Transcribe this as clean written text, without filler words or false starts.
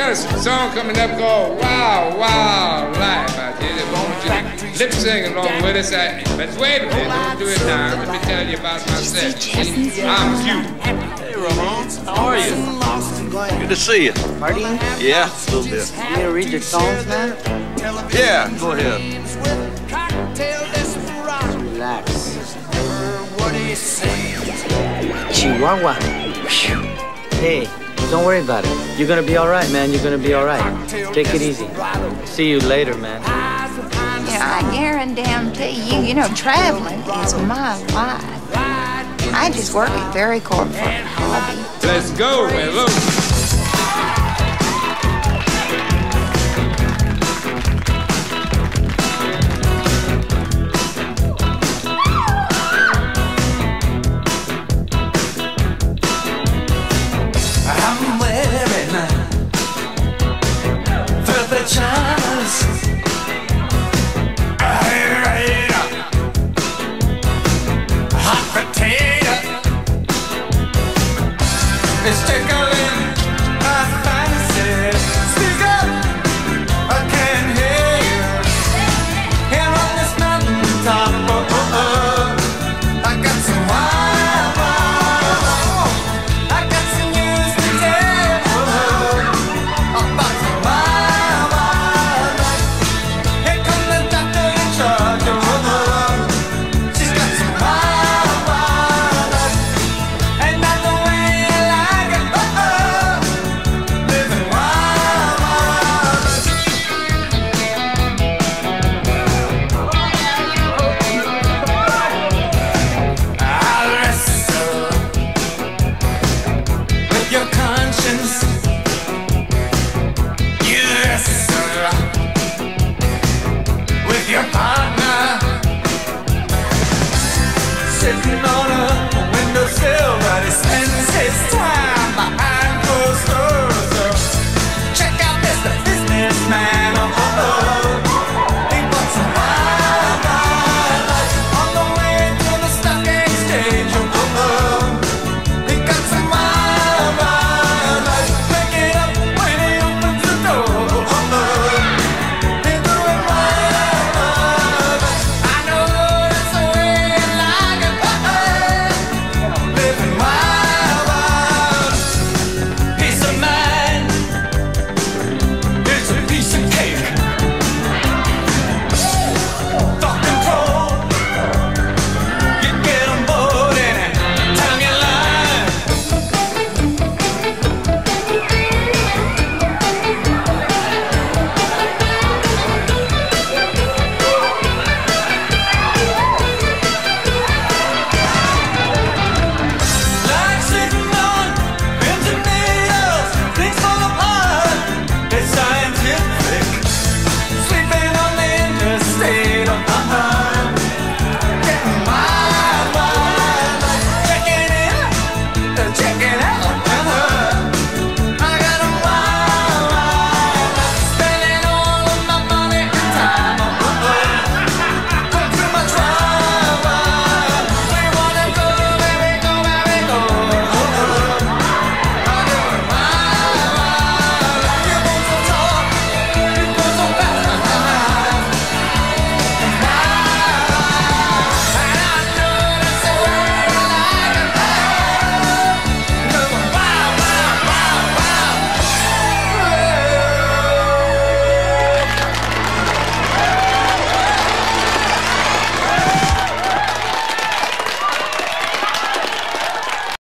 got a song coming up called Wild Wild Life out here. I want you to lip sing along with us. But wait a minute, don't do it now. Let me tell you about myself. I'm Hugh. Hey, Ramon. How are you? Good to see you. Partying? Yeah, a little bit. You need to read your songs, man? Yeah, go ahead. Relax. Chihuahua. Hey, don't worry about it. You're gonna be all right, man. You're gonna be all right. Take it easy. See you later, man. Yeah, I guarantee you, traveling is my life. I just work at Ferry Corp for a hobby. Let's go, hello.